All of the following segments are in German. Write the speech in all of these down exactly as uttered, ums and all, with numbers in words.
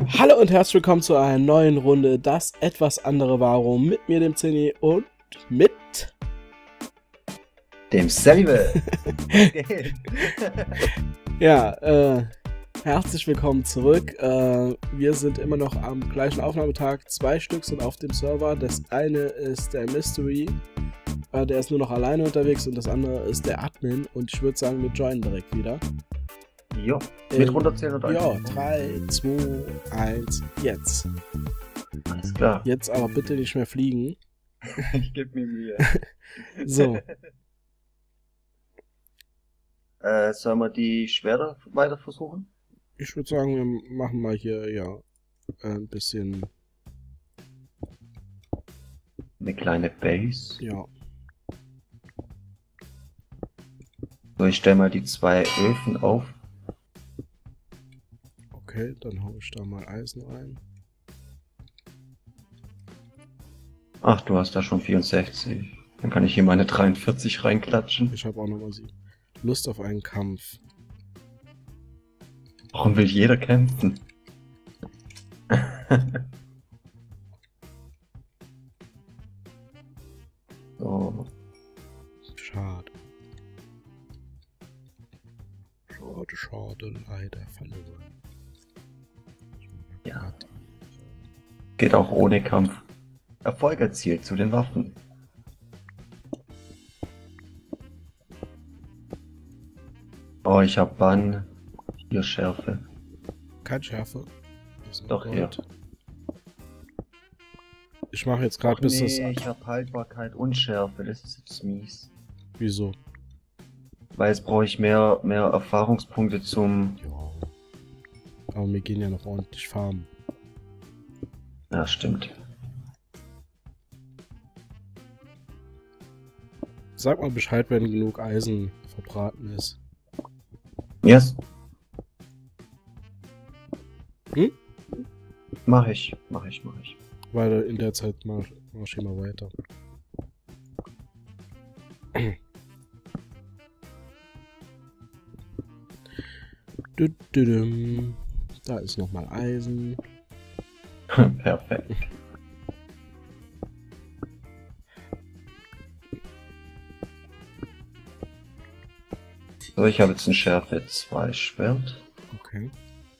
Hallo und herzlich willkommen zu einer neuen Runde Das etwas andere Warum mit mir, dem Zinni, und mit dem Samuel. Ja, äh, herzlich willkommen zurück. Äh, wir sind immer noch am gleichen Aufnahmetag. Zwei Stück sind auf dem Server. Das eine ist der Mystery, äh, der ist nur noch alleine unterwegs, und das andere ist der Admin. Und ich würde sagen, wir joinen direkt wieder. Jo, mit runterzählen oder? Ja, drei, zwei, eins, jetzt. Alles klar. Jetzt aber bitte nicht mehr fliegen. Ich gebe mir Mühe. So. äh, sollen wir die Schwerter weiter versuchen? Ich würde sagen, wir machen mal hier, ja, ein bisschen... Eine kleine Base. Ja. So, ich stelle mal die zwei Öfen auf. Okay, dann hau ich da mal Eisen rein. Ach, du hast da schon vierundsechzig. Dann kann ich hier meine dreiundvierzig reinklatschen. Ich habe auch nochmal sie. Lust auf einen Kampf. Warum will jeder kämpfen? So. Schade. Schade, schade, leider verloren. Ja. Geht auch ohne Kampf. Erfolg erzielt zu den Waffen. Oh, ich hab Bann. Hier Schärfe. Kein Schärfe. Doch, ja. Ich mache jetzt gerade bis nee, das... ich hab Haltbarkeit und Schärfe. Das ist jetzt mies. Wieso? Weil jetzt brauche ich mehr, mehr Erfahrungspunkte zum... Ja. Aber wir gehen ja noch ordentlich farmen. Ja, stimmt. Sag mal Bescheid, wenn genug Eisen verbraten ist. Yes. Hm? Mach ich, mach ich, mach ich. Weil in der Zeit mach, mach ich immer weiter. Da ist nochmal Eisen. Perfekt. So, ich habe jetzt ein Schärfe zwei Schwert. Okay.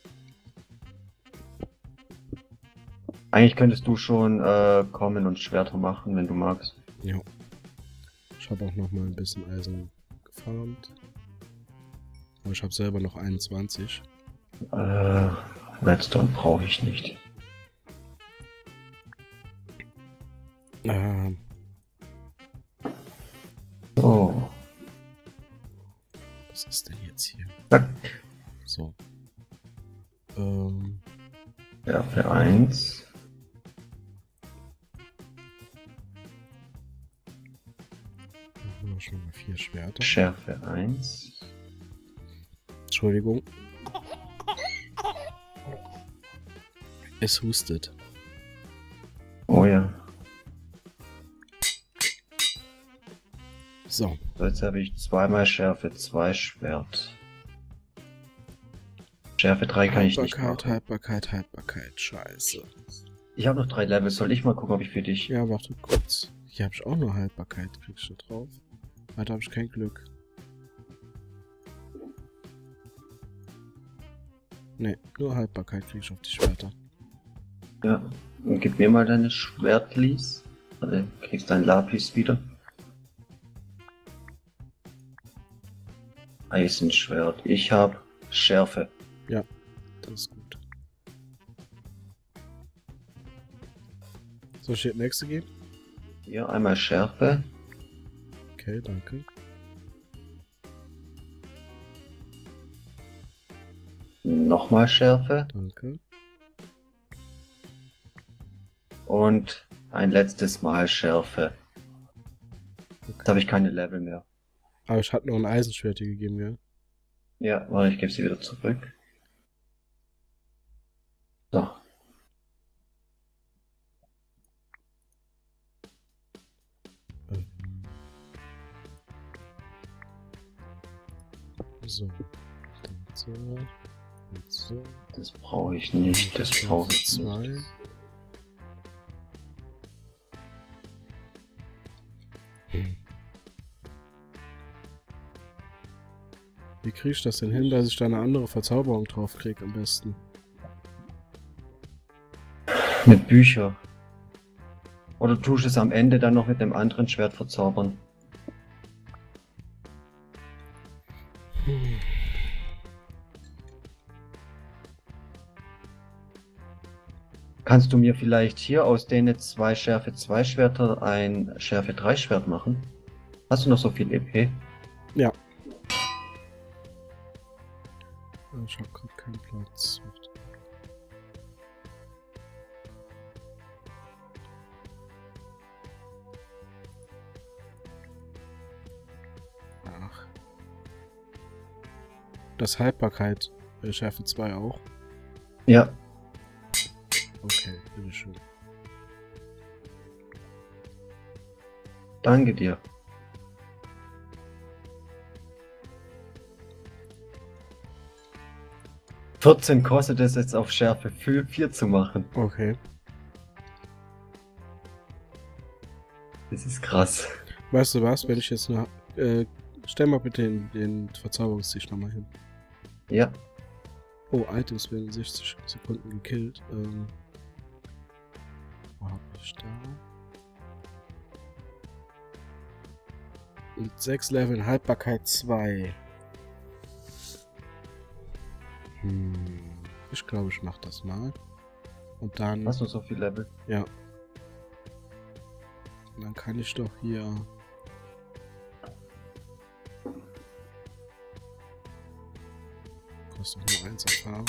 Eigentlich könntest du schon äh, kommen und Schwerter machen, wenn du magst. Ja. Ich habe auch noch mal ein bisschen Eisen gefarmt. Aber ich habe selber noch einundzwanzig. Äh, Redstone brauche ich nicht. Ähm. So. Was ist denn jetzt hier? Zack. So. Ähm. Schärfe eins. Dann haben wir schon mal vier Schwerter. Schärfe eins. Entschuldigung. Es hustet. Oh ja. So. So, jetzt habe ich zweimal Schärfe zwei Schwert. Schärfe drei kann ich nicht Haltbarkeit, machen. Haltbarkeit, Haltbarkeit. Scheiße. Ich habe noch drei Levels. Soll ich mal gucken, ob ich für dich... Ja, warte kurz. Hier habe ich auch nur Haltbarkeit. Kriegst du drauf? Weiter habe ich kein Glück. Ne, nur Haltbarkeit krieg ich auf die Schwerter. Ja, und gib mir mal deine Schwertlis. Also kriegst dein Lapis wieder. Eisenschwert. Ich habe Schärfe. Ja, das ist gut. Soll ich hier das nächste gehen? Hier einmal Schärfe. Okay, danke. Nochmal Schärfe. Danke. Und ein letztes Mal Schärfe. Okay. Jetzt habe ich keine Level mehr. Aber ich hatte noch ein Eisenschwert hier gegeben, ja? Ja, warte, ich gebe sie wieder zurück. So. Ähm. So. Dann so. So. Das brauche ich nicht, das brauche ich zwei. nicht. Hm. Wie kriege ich das denn hin, dass ich da eine andere Verzauberung drauf kriege am besten? Mit Büchern. Oder tust es am Ende dann noch mit dem anderen Schwert verzaubern? Hm. Kannst du mir vielleicht hier aus denen zwei Schärfe zwei Schwerter ein Schärfe drei Schwert machen? Hast du noch so viel E P? Ja. Ich habe gerade keinen Platz. Ach. Das Haltbarkeit äh, Schärfe zwei auch? Ja. Okay, bitteschön. Danke dir. vierzehn kostet es jetzt auf Schärfe vier zu machen. Okay. Das ist krass. Weißt du was, wenn ich jetzt eine... Äh, stell mal bitte den, den Verzauberungstisch nochmal hin. Ja. Oh, Items werden in sechzig Sekunden gekillt. Ähm, wo hab ich da? Mit sechs Leveln Haltbarkeit zwei. Hm, ich glaube, ich mache das mal. Und dann... Hast du so viel Level? Ja. Und dann kann ich doch hier... Kostet nur eins Erfahrung.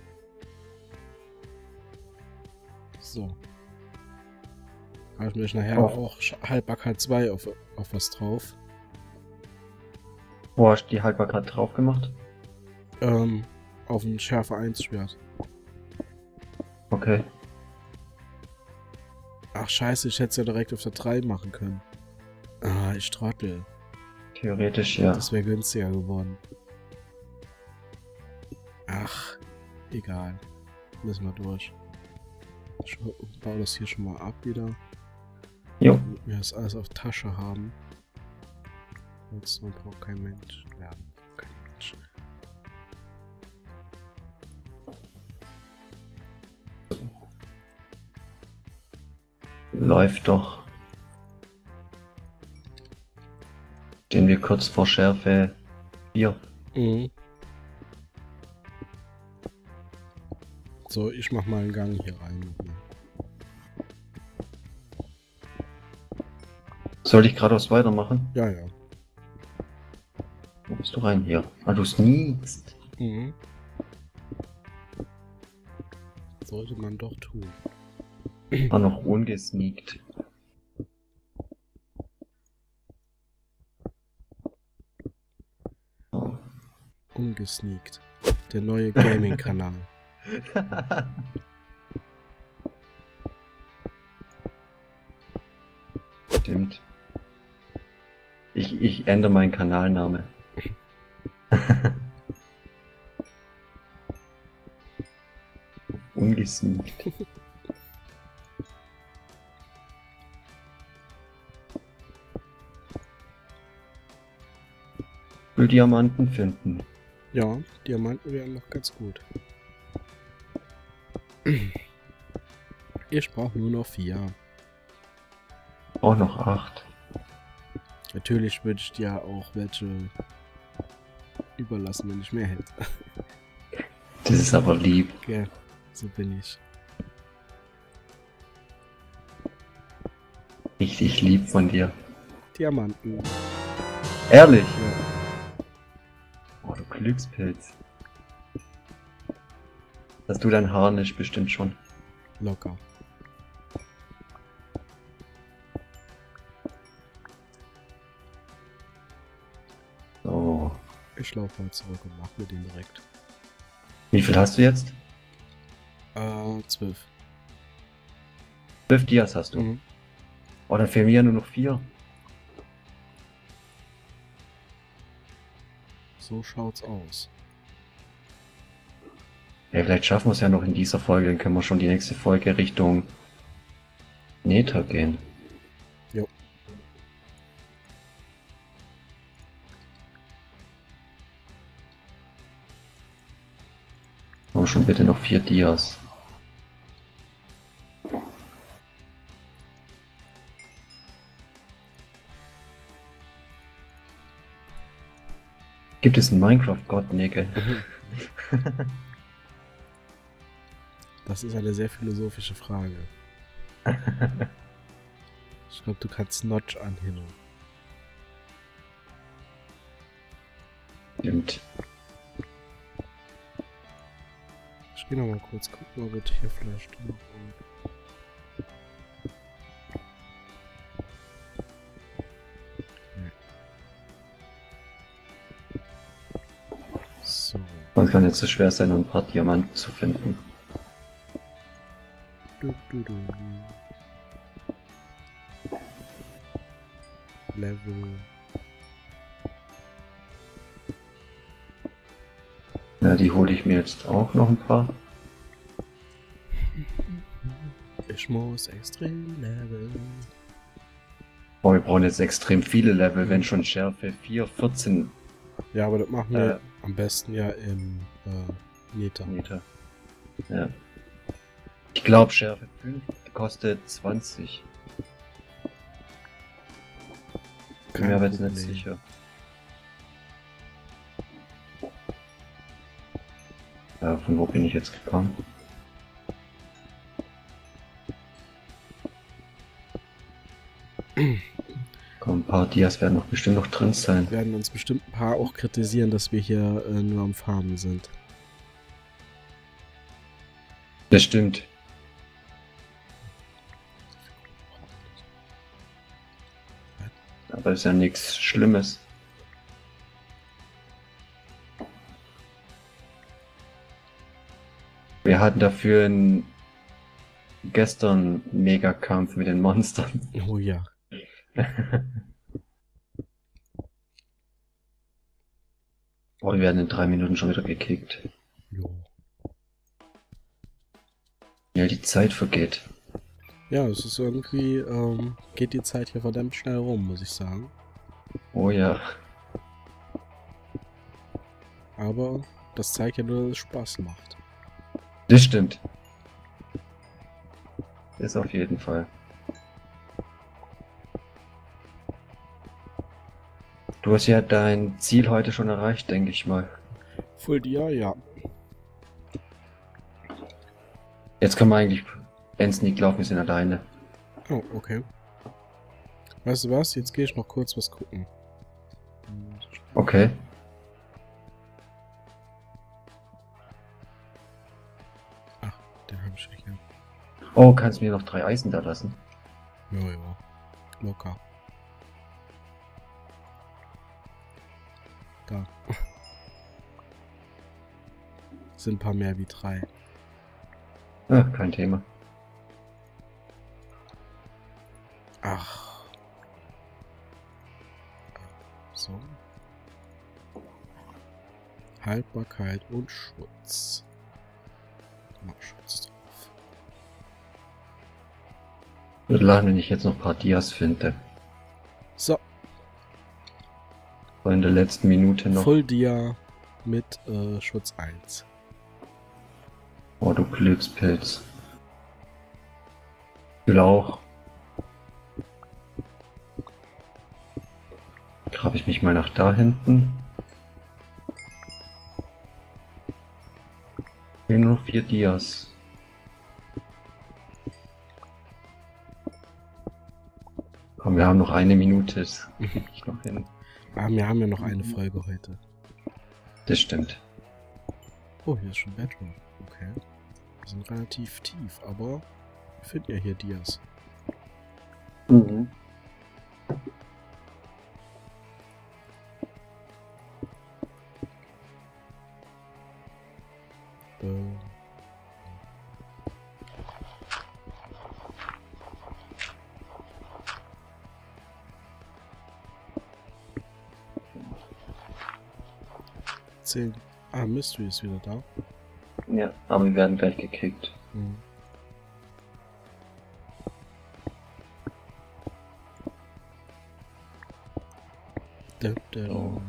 So. Habe ich mich nachher Oh. auch Haltbarkeit zwei auf, auf was drauf. Wo hast du die Haltbarkeit drauf gemacht? Ähm, auf ein Schärfe eins Schwert. Okay. Ach scheiße, ich hätte es ja direkt auf der drei machen können. Ah, ich trottel. Theoretisch ja. Das wäre günstiger geworden. Ach, egal. Müssen wir durch. Ich baue das hier schon mal ab wieder. Jo. Damit wir das alles auf Tasche haben. Jetzt braucht kein Mensch. Ja, kein Mensch. Läuft doch. Stehen wir kurz vor Schärfe vier. Mhm. So, ich mach mal einen Gang hier rein. Soll ich geradeaus weitermachen? Ja, ja. Wo bist du rein? Hier. Ah, du sneakst. Mhm. Sollte man doch tun. Ah, noch ungesneakt. Oh. Ungesneakt. Der neue Gaming-Kanal. Stimmt. Ich, ich ändere meinen Kanalname. Ungesneakt. Will Diamanten finden. Ja, Diamanten wären noch ganz gut. Ich brauche nur noch vier. Auch noch acht. Natürlich würde ich dir auch welche überlassen, wenn ich mehr hätte. Das ist aber lieb. Ja, so bin ich. Richtig lieb von dir. Diamanten. Ehrlich? Ja. Oh, du Glückspilz. Dass du dein Harnisch bestimmt schon. Locker. So. Ich laufe mal zurück und mach mir den direkt. Wie viel hast du jetzt? Äh, zwölf. Zwölf Dias hast du. Mhm. Oh, dann fehlen mir ja nur noch vier. So schaut's aus. Ja, vielleicht schaffen wir es ja noch in dieser Folge, dann können wir schon die nächste Folge Richtung Nether gehen. Jo. Aber schon bitte noch vier Dias. Gibt es einen Minecraft-Gott? Nee, gell? Das ist eine sehr philosophische Frage. Ich glaube, du kannst Notch anhängen. Stimmt. Ich gehe noch mal kurz gucken, ob es hier vielleicht noch und so. Es kann jetzt so schwer sein, ein paar Diamanten zu finden. Du, du, du. Level. Ja, die hole ich mir jetzt auch noch ein paar. Ich muss extrem leveln. Oh, wir brauchen jetzt extrem viele Level, wenn schon Schärfe vier, vierzehn Ja, aber das machen wir Äh. am besten ja im äh, Nether. Meter. Ja. Ich glaube, Schärfe fünf kostet zwanzig. Bin Kein mir aber jetzt nicht Problem. sicher. Ja, von wo bin ich jetzt gekommen? Komm, ein paar Dias werden noch bestimmt noch drin sein. Werden uns bestimmt ein paar auch kritisieren, dass wir hier äh, nur am Farmen sind. Das stimmt. Aber ist ja nichts Schlimmes. Wir hatten dafür einen gestern Megakampf mit den Monstern. Oh ja. Oh, wir werden in drei Minuten schon wieder gekickt. Jo. Ja, die Zeit vergeht. Ja, es ist irgendwie, ähm, geht die Zeit hier verdammt schnell rum, muss ich sagen. Oh ja. Aber das zeigt ja nur, dass es Spaß macht. Das stimmt. Das auf jeden Fall. Du hast ja dein Ziel heute schon erreicht, denke ich mal. Full Dia, ja. Jetzt können wir eigentlich ins Sneak laufen, wir sind alleine. Oh, okay. Weißt du was? Jetzt gehe ich noch kurz was gucken. Okay. Ach, den habe ich hier. Oh, kannst du mir noch drei Eisen da lassen? Ja, ja. Locker. Da. Sind ein paar mehr wie drei. Ah, kein Thema. Ach. So. Haltbarkeit und Schutz. Mal Schutz drauf. Würde lachen, wenn ich jetzt noch ein paar Dias finde. So, So in der letzten Minute noch. Full Dia mit äh, Schutz eins. Oh, du Glückspilz. Lauch. Grabe ich mich mal nach da hinten. Hier nur noch vier Dias. Komm, wir haben noch eine Minute. Das krieg ich noch hin. Ah, wir haben ja noch eine Folge heute. Das stimmt. Oh, hier ist schon Bedrock. Okay. Wir sind relativ tief, aber wir finden ja hier Dias. Mhm. Ähm. Zehn. Ah, Mystery ist wieder da. Ja, aber wir werden gleich gekickt. Hm. Da, da. Oh.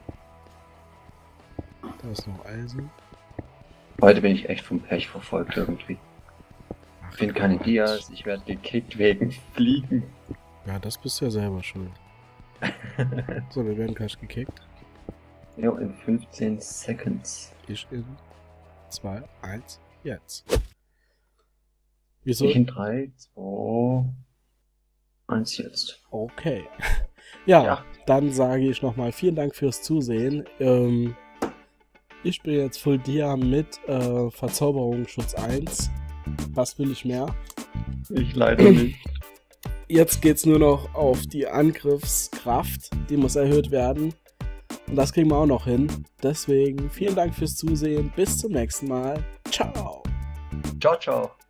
Da ist noch Eisen. Heute bin ich echt vom Pech verfolgt irgendwie. Ach, Ich bin keine Gott. Dias, ich werde gekickt wegen Fliegen. Ja, das bist du ja selber schuld. So, wir werden gleich gekickt. Jo, in fünfzehn Seconds. Ich in zwei, eins, jetzt. Wieso? Ich in drei, zwei, eins jetzt. Okay. Ja, Ja. dann sage ich nochmal vielen Dank fürs Zusehen. Ähm, ich bin jetzt Full Dia mit äh, Verzauberung Schutz eins. Was will ich mehr? Ich leider nicht. Jetzt geht's nur noch auf die Angriffskraft. Die muss erhöht werden. Und das kriegen wir auch noch hin. Deswegen vielen Dank fürs Zusehen. Bis zum nächsten Mal. Ciao. Ciao, ciao.